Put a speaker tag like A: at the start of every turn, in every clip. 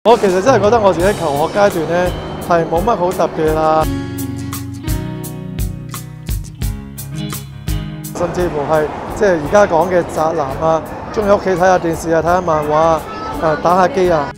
A: 我其實真係覺得我自己求學階段咧係冇乜好特別啦，甚至乎係即係而家講嘅宅男啊，中意屋企睇下電視啊，睇下漫畫啊，打下機啊。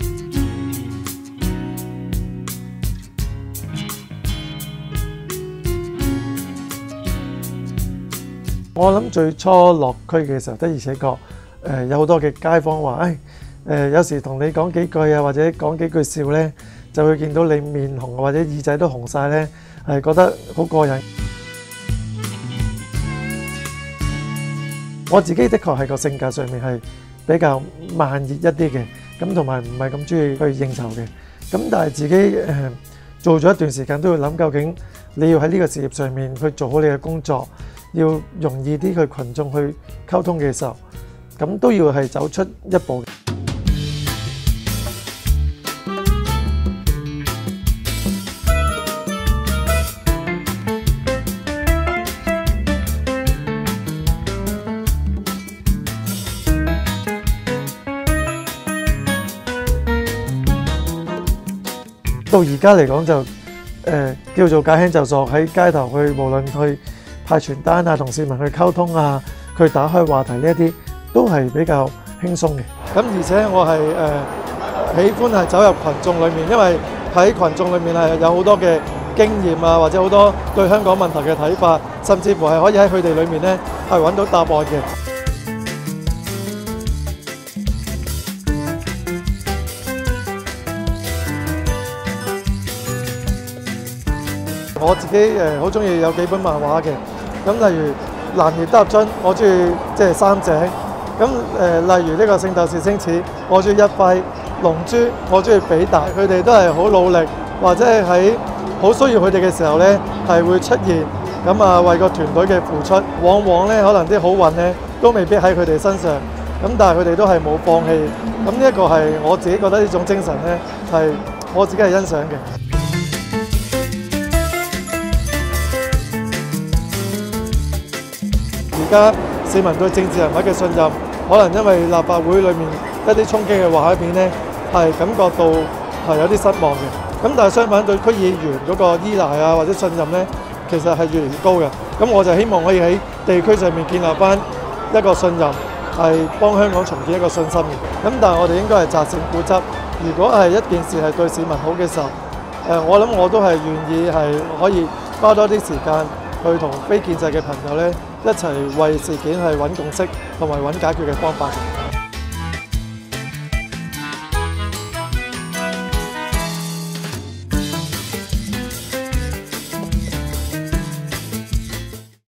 A: 我諗最初落區嘅時候，的而且確有好多嘅街坊話，有時同你講幾句啊，或者講幾句笑咧，就會見到你面紅或者耳仔都紅晒咧，係覺得好過癮。我自己的確係個性格上面係比較慢熱一啲嘅，咁同埋唔係咁中意去應酬嘅。咁但係自己做咗一段時間都要諗，究竟你要喺呢個事業上面去做好你嘅工作，要容易啲去群眾去溝通嘅時候，咁都要係走出一步。到而家嚟講就叫做駕輕就熟，喺街頭去無論去派傳單啊，同市民去溝通啊，去打開話題呢一啲都係比較輕鬆嘅。咁而且我係喜歡係走入群眾裏面，因為喺群眾裏面係有好多嘅經驗啊，或者好多對香港問題嘅睇法，甚至乎係可以喺佢哋裏面咧係揾到答案嘅。我自己好中意有幾本漫畫嘅，咁例如《男兒當入樽》，我中意即係三井。咁例如呢個《聖鬥士星矢》，我中意一輝。《龍珠》，我中意比達。佢哋都係好努力，或者係喺好需要佢哋嘅時候咧，係會出現。咁啊，為個團隊嘅付出，往往咧可能啲好運咧都未必喺佢哋身上。咁但係佢哋都係冇放棄。咁呢一個係我自己覺得呢種精神咧，係我自己係欣賞嘅。而家市民對政治人物嘅信任，可能因為立法會裏面一啲衝擊嘅畫面咧，係感覺到係有啲失望嘅。咁但係相反對區議員嗰個依賴啊或者信任咧，其實係越嚟越高嘅。咁我就希望可以喺地區上面建立翻一個信任，係幫香港重建一個信心嘅。咁但係我哋應該係擇善固執。如果係一件事係對市民好嘅時候，我諗我都係願意係可以花多啲時間去同非建制嘅朋友咧，一齊為事件係揾共識同埋揾解決嘅方法。